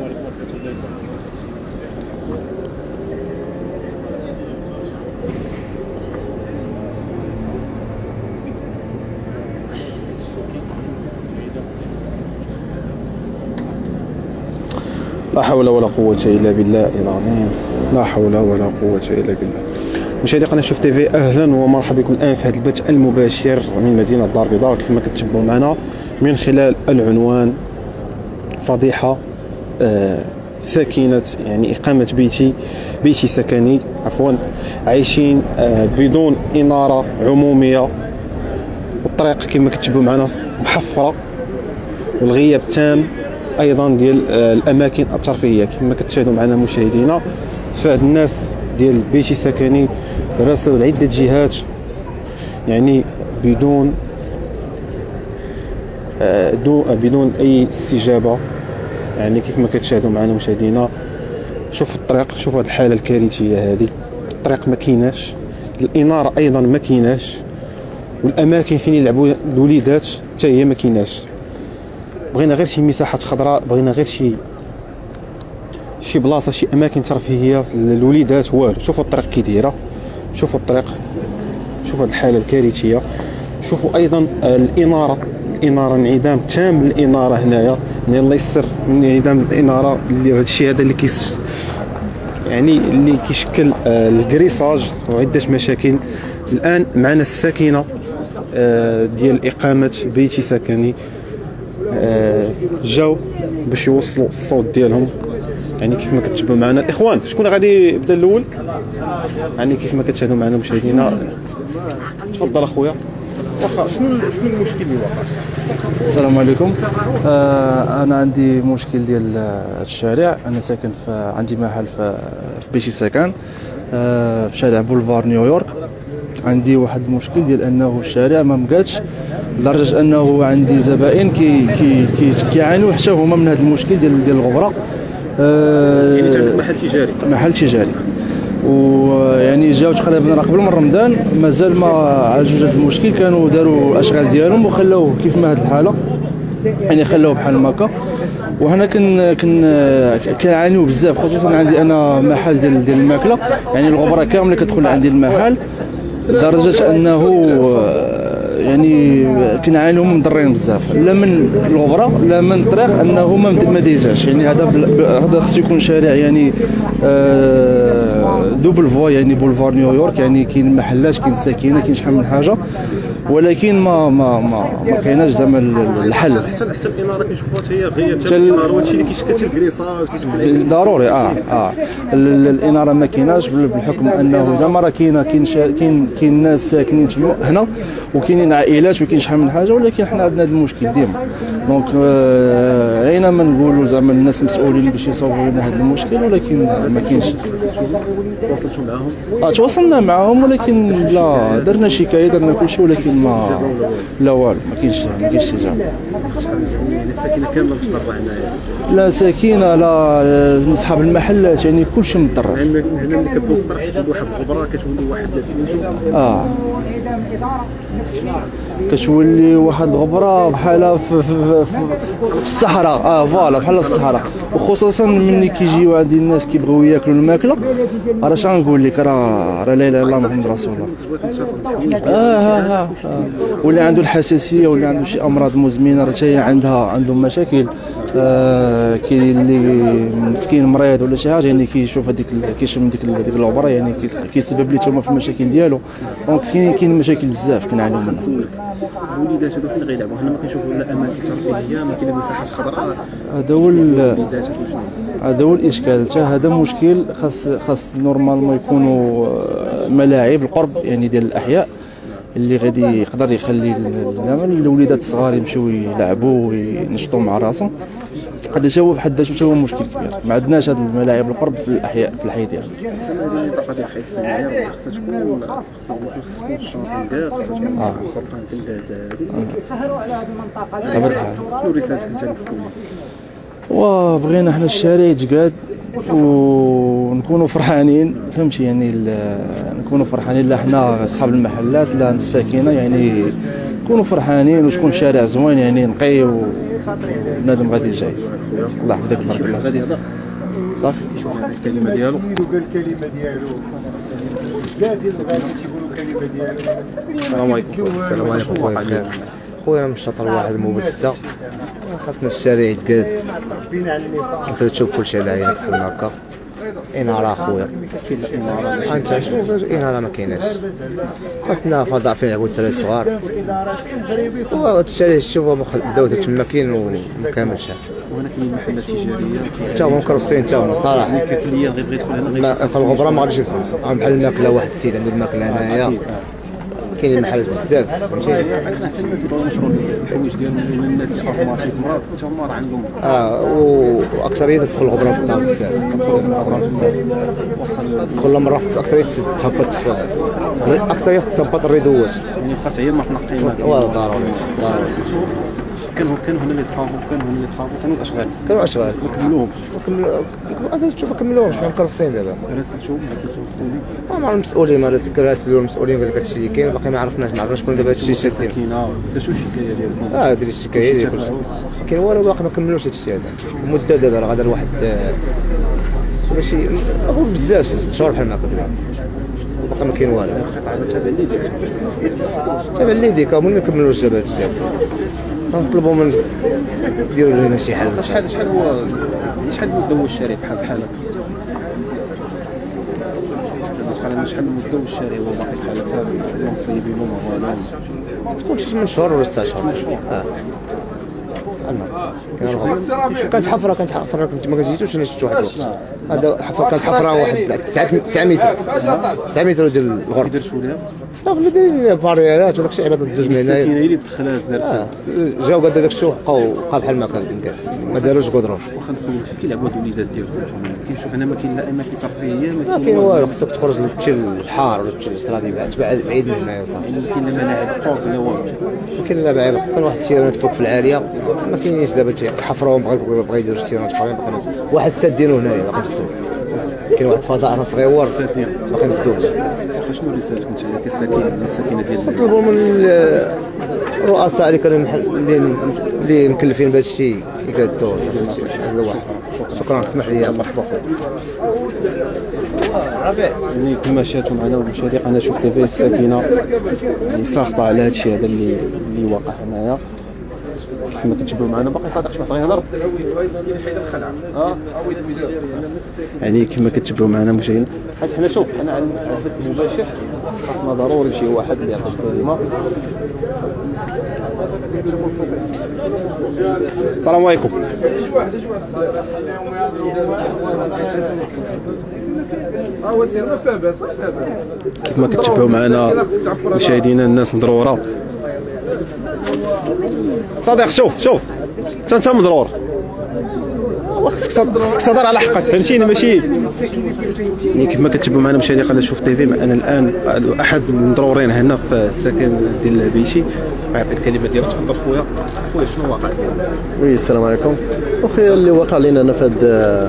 لا حول ولا قوة إلا بالله العظيم. لا حول ولا قوة إلا بالله. مشاهدي قناة شوف تيفي، أهلا ومرحبا بكم الآن في هذا البث المباشر من مدينة الدار البيضاء. كيف ما كتشوفوا معنا من خلال العنوان، فضيحة ساكنة يعني إقامة بيتي سكني عفوا، عايشين بدون إنارة عمومية، والطريق كما كتشوفوا معنا محفرة، والغياب تام ايضا ديال الاماكن الترفيهيه. كما كتشاهدوا معنا مشاهدينا، فهاد الناس ديال بيتي سكني راسلوا لعده جهات يعني بدون اي استجابه. يعني كيف ما كتشاهدوا معنا مشاهدينا، شوف الطريق، شوف هاد الحاله الكارثيه هذه. الطريق ما كايناش، الاناره ايضا ما كايناش، والاماكن فين يلعبوا الوليدات حتى هي ما كايناش. بغينا غير شي مساحات خضراء، بغينا غير شي بلاصه، شي اماكن ترفيهيه للوليدات، والو. شوفوا الطريق كي دايره، شوفوا الطريق، شوفوا هذه الحاله الكارثيه. شوفوا ايضا الاناره انعدام تام الاناره هنايا. يعني الله يسر من انعدام الاناره، اللي هذا الشيء هذا اللي يعني اللي كيشكل الكريساج وعده مشاكل. الان معنا الساكنه ديال اقامه بيتي سكني، جاو باش يوصلوا الصوت ديالهم. يعني كيف ما كتشوفوا معنا الاخوان، شكون غادي يبدا الاول؟ يعني كيف ما كتشاهدوا معنا مشاهدينا، تفضل اخويا. واخا شنو المشكل اللي واقع؟ السلام عليكم. انا عندي مشكل ديال الشارع. انا ساكن عندي محل في بيتي سكن في شارع بولفار نيويورك. عندي واحد المشكل ديال انه الشارع ما مقادش، لدرجه انه عندي زبائن كيعانوا حتى هما من هذا المشكل ديال الغبره. يعني تعمل محل تجاري. ويعني جاو تقريبا قبل من رمضان، مازال ما عالجوش هذا المشكل. كانوا داروا الاشغال ديالهم وخلاوه كيف ما هذه الحاله، يعني خلاوه بحال هكا. وهنا كنعانيو بزاف، خصوصا عندي انا محل ديال الماكله. يعني الغبره كامله كتدخل عندي المحل، لدرجه انه يعني كنعانيو مضرين بزاف، لا من الغبره لا من الطريق، انه ما ديزاش. يعني هذا خصو يكون شارع يعني دوبل فوا، يعني بولفار نيويورك. يعني كاين محلات، كاين ساكنه، كاين شحال من حاجه، ولكن ما كايناش زعما الحل. حتى الاناره كنشوفوها حتى هي غياب تاع الاناره، وهادشي اللي كيشكل الكريساج ضروري. الاناره ما كايناش، بالحكم انه زعما راه كاين ناس ساكنين هنا، وكاينين عائلات، وكاين شحال من حاجه، ولكن حنا عندنا هذا المشكل ديما. دونك عينا ما نقولوا زعما الناس مسؤولين باش يصوبوا لنا هذا المشكل، ولكن ما كاينش. تواصلتوا معاهم؟ تواصلنا معاهم، ولكن لا درنا شكايه، درنا كلشي، ولكن لا والو، ما كاينش استجابه. يعني الساكنه كامله متضرره هنايا؟ لا ساكنه، لا اصحاب المحلات، يعني كلشي مضطر. هنا ملي كدوز الطريق كتولي واحد الغبره، كتولي واحد سميتو كتولي واحد الغبره بحال في الصحراء. فوالا بحال في الصحراء. وخصوصا ملي كيجيو عندي الناس كيبغيو ياكلوا الماكله، راه شنو نقول لك، راه لا اله الا الله محمد رسول الله. واللي عنده الحساسيه، واللي عنده شي امراض مزمنه، راه حتى هي عندهم مشاكل. كاين اللي مسكين مريض ولا شي حاجه، يعني كيشوف كيشم ديك الغبره، يعني كيسبب ليه حتى في المشاكل ديالو. دونك كاين مشاكل بزاف كنعانيو منها. الوليدات هادو فين غيلعبوا؟ حنا ما كنشوفوا لا اماكن ترفيهيه، ما كاين مساحات خضراء. هذا هو الاشكال. حتى هذا مشكل. خاص نورمالمون يكونوا ملاعب القرب يعني ديال الاحياء، اللي غادي يقدر يخلي الوليدات الصغار يمشيو يلعبوا وينشطوا مع راسهم. هذا هو بحد ذاته هو مشكل كبير. ما عندناش هذه الملاعب القرب في الاحياء في الحي ديالنا. المنطقه ديال الحي السمعيه خصها تكون الشاطئ ديال كيسهروا على هذه المنطقه. شنو رسالتك انت للمسؤولين؟ وبغينا حنا الشارع يتقاد، ونكونوا فرحانين فهمتي يعني نكونوا فرحانين لا حنا اصحاب المحلات لا الساكنه يعني نكونوا فرحانين وتكون شارع زوين يعني نقي وبنادم غادي جاي. الله يحفظك بارك الله غادي هذا صافي كيشوف الكلمه ديالو قال الكلمه ديالو زاد الغالي تيقولوا الكلمه ديالو. السلام عليكم. السلام عليكم خويا. خويا من شطر واحد مبسه خاصنا الشارع يتقاد انت تشوف كلشي على عينك بحال هكا. اناره اخويا انت شوف اناره ما كايناش خاصنا فضاء فين يلعبوا الدراري الصغار وهذا الشارع شوف بداو تما كاين ومكاملش وهنا كاين محلات تجاريه حتى هما مكرفسين حتى هما صراحه كاين كليات غير يدخل هنا لا في الغبره ما غاديش يدخل بحال الماكله واحد السيد عنده الماكله هنايا كاين المحلات بزاف فهمتي حتى الناس اللي بغاو يشرو الحوايج ديالهم الناس اللي اصلا في مرض حتى هما راه عندهم واكثريه تدخل الغبره بالدار بزاف الغبره بزاف كل مره اكثريه تهبط اكثريه تهبط الريدوات يعني واخا تعيا ما تنقي ضروري كانوا هنا اللي تخافوا كانوا اشغال اشغال ما كملوهمش هذا تشوف كملوهمش حنا مكرفسين دابا راسلتو ما المسؤولين ما راسلوا المسؤولين قال لك هادشي اللي كاين باقي ما عرفناش شكون دابا هادشي شادين كاينه دازو الشكايه ديالكم دير الشكايه ديال كلشي كاين والو باقي ما كملوش هادشي هذا مده دابا راه غادر واحد ماشي هو بزاف 6 شهور بحال هكا باقي ما كاين والو تابع لي ديك هما ما كملوش دابا هادشي نطلبوا من ديروا لنا شي حل. شحال مدة الشارع بحال هكا؟ شحال مدة الشارع هو باقي بحال هكا مصيبين وما والو؟ تكون شي 8 شهور ولا 9 شهور. كانت حفره كنت ما جيتوش انا شفت واحد الوقت هذا حفره كانت حفره واحد 9 متر 9 متر ديال الغرب درتو ليها لا دايرين باريالات وداك الشيء عباد الدوز من هنايا هي اللي دخلات دارت جاو قاد داك الشيء بقى بحال ما كان ما داروش قدرون واخا نسولك كيلعبوا هاد الوليدات ديالكم كنشوف انا ما كاين لا اماكن ترفيهيه ما كاين والو خصك تخرج تمشي للحار ولا تمشي للصرادي بعيد من هنايا صافي ما كاين لا ملاعب قوس لا والو ما كاين لا بعيد كان واحد التيرانات فوق في العاليه ما كاينينش دابا حفروهم بغا يديروا شي تيرانات اخرين واحد سادينو هنايا باقي مسدود كاين واحد الفضاء راه صغيور باقي مسدود واخا شنو رسالتك انت للساكنه ديال نطلبوا من الرؤساء اللي كانوا اللي مكلفين بهذا الشيء يقادوا هذا واحد شكرا اسمح لي مرحبا يعني كما شاهدتوا معنا المشاهدين قناه شوف تي في الساكنه اللي صافطه على هذا الشيء هذا اللي واقع هنايا كما كتشوفوا معنا باقي صادق شويه بغا يهضر يعني كما كتشوفوا معنا مشاهدين حيت حنا شوف انا على البث المباشر خاصنا ضروري شي واحد اللي يعطي الكلمه. السلام عليكم. كما كتشوفوا معنا مشاهدينا الناس مضروره صديق شوف انت مضرور خصك تهضر على حقك فهمتيني ماشي يعني كما كتشوفوا معنا مشاهدي قناه شوف تي في انا الان احد المضرورين هنا في السكن ديال بيتي غيعطي الكلمه ديالو. تفضل خويا شنو واقع لك؟ وي السلام عليكم. اخويا اللي وقع لنا انا في هذا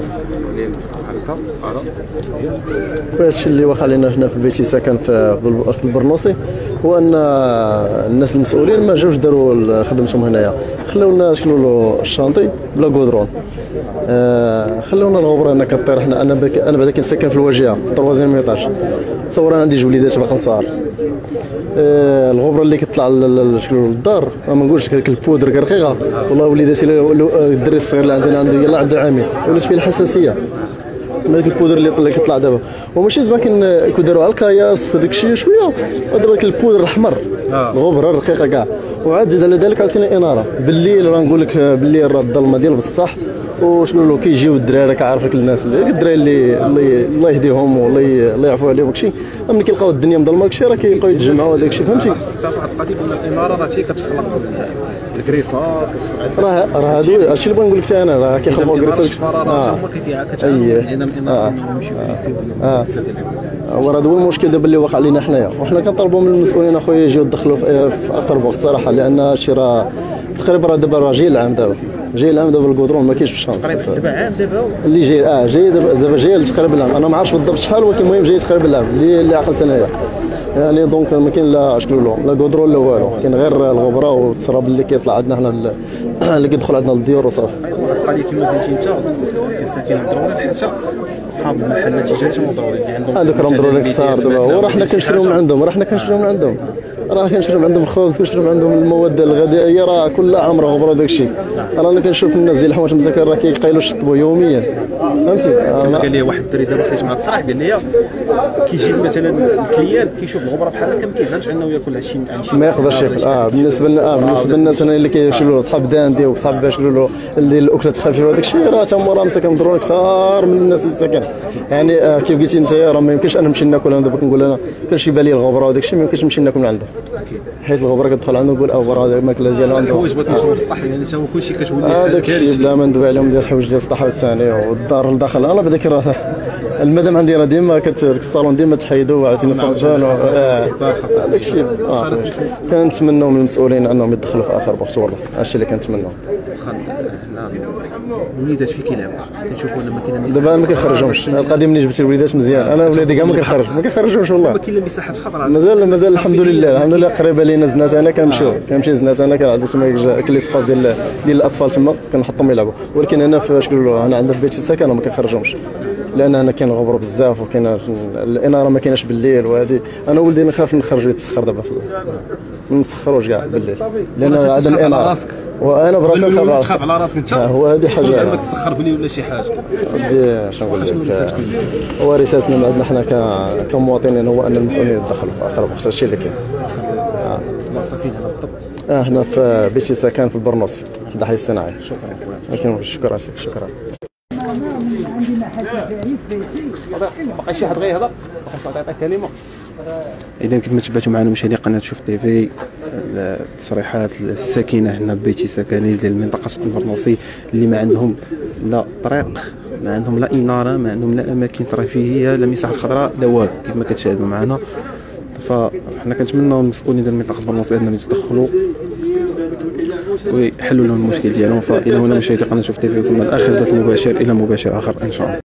الشيء اللي وقع لنا هنا في بيتي ساكن في البرنوسي هو ان الناس المسؤولين ما جاوش داروا خدمتهم هنايا خلونا شكلوا له الشانطي بلا غودرون خلونا الغبره هنا كطير حنا انا بعدا كنسكن في الواجهه طروازيام ايطاج تصور انا عندي جوليدات باقي نصار الغبره اللي كتطلع شكلوا للدار ما نقولش ديك البودر رقيقه والله وليداتي الدري الصغير اللي عندنا يلاه عنده عامين ولات فيه الحساسيه من ديك البودر اللي كيطلع دابا وماشي زعما كيديروا على الكياس داك الشيء شويه ودابا البودر الاحمر الغبره الرقيقه كاع وعاد زيد على ذلك عاوتاني اناره بالليل راه نقول لك بالليل راه الظلمه ديال بصح وشنو لو كيجيو الدراري كعارفك الناس الدراري اللي الله يهديهم والله يعفو عليهم داكشي ملي كيلقاو الدنيا مظلمه داكشي راه كيبقاو يتجمعوا داكشي فهمتي. خصك تعرف واحد القضيه بان الاناره راه هي كتخلق الكريسات راه هادو هادشي اللي بغا نقول لك انا راه كيخلقوا الكريسات هما كتعاون الاناره يمشيو يسيبوا هو راه هو المشكل دابا اللي واقع لينا حنايا، وحنا كنطالبوا من المسؤولين اخويا يجيو يدخلوا في اقرب وقت صراحه، لان هادشي راه تقريبا راه دابا جاي العام دابا الكودرون ما كاينش في الشهر تقريبا دابا عام دابا اللي جاي جاي دابا جاي تقريبا العام. انا ما عرفتش بالضبط شحال، ولكن المهم جاي تقريبا العام اللي عقلت انايا يعني. دونك ما كاين لا شكون لا كودرون لا والو، كاين غير الغبره والتراب اللي كيطلع عندنا حنا اللي كيدخل عندنا للديور وصافي. القضيه كما قلتي انت كساكن ضروري حتى اصحاب المحلات التجاريه ضروري اللي عندهم هذوك راهم ضروري كثار دابا، وراه حنا كنشريو من عندهم، راه كنشريو من عندهم الخبز، كنشريو من عندهم المواد الغذائيه، راه كل عام راه غبره داك الشيء. انا كنشوف الناس ديال الحوايج مساكن راه كيقيلوا يشطبوا يوميا، فهمتي. قال لي واحد الدري دابا خرج مع الصراحه قال لي كيجيب مثلا الكليان كيشوف الغبره بحال هكا ما كيزالش انه ياكل شي ما يقدرش ياكل. بالنسبه للناس انا اللي كيشريو صحاب داندي وصحاب باش يقولوا اللي الاكلات خفيفه وداك الشيء، راه تما راه مساكن ضروري كثار من الناس اللي ساكن يعني. كيف قلتي انت راه ما يمكنش انا نمشي ناكل. انا دابا كنقول انا كنشي بالي الغبره وداك الشيء ما يمكنش نمشي ناكل من عنده، حيت الغبره كتدخل عنده نقول غبره هذا الماكله ديالها عنده. الحوايج بغيت نشوف السطح يعني تا هو كلشي كتولي هذاك الشيء بلا ما ندوي عليهم ديال الحوايج ديال السطح ثاني والدار لداخل. انا بعدا راه المدام عندي راه ديما الصالون ديما تحيدوا عاوتاني صبان هذاك الشيء. كنتمنوا من المسؤولين انهم يدخلوا في اخر وقت، والله هادشي اللي كنتمنوا. حنا الوليدات فين كيلعبوا كنشوفوا لما كاين دابا ما كنخرجهمش. القضيه ملي جبت الوليدات مزيان، انا ولادي كاع ما كنخرجهمش والله. ما كاين لا مساحات خضراء مازال الحمد لله قريبه لينا زنات. انا كنمشي زنات، انا كنعطي تما كاين ليسباس ديال الاطفال تما كنحطهم يلعبوا. ولكن انا فاش كنقولوا انا عندنا في بيتي السكن ما كنخرجهمش، لان هنا كاين الغبر بزاف وكاين الاناره ما كايناش بالليل. وهذه انا ولدي نخاف نخرجو يتسخر دابا ما نسخروش كاع بالليل لان عدم الاناره. وانا براسي تخاف على راسك انت. هو هذه حاجه عندك تسخر بلي ولا شي حاجه. هذه شنو نقول لك، هو رسالتنا من عندنا حنا كمواطنين هو ان المسؤولين يتدخلوا في اخر وقت. هادشي اللي كاين. صافي هنا بالضبط. هنا في بيتي سكن في البرنوسي في الضحيه الصناعي. شكرا شكرا. باقي شي حد غيهضر تعطي كلمه. اذا كما تبعتوا معنا مشاهدي قناه شوف تي في، التصريحات الساكنه هنا في بيتي سكني ديال منطقه البرنوسي اللي ما عندهم لا طريق، ما عندهم لا اناره، ما عندهم لا اماكن ترفيهيه، لا مساحات خضراء، لا والو كما كتشاهدوا معنا. فحنا كنتمنوا المسؤولين ديال منطقه البرنوسي انهم يتدخلوا ويحلوا لهم المشكل ديالهم. فالى هنا مشاهدي قناه شوف تي في وصلنا لاخر بث مباشر، الى مباشر اخر ان شاء الله.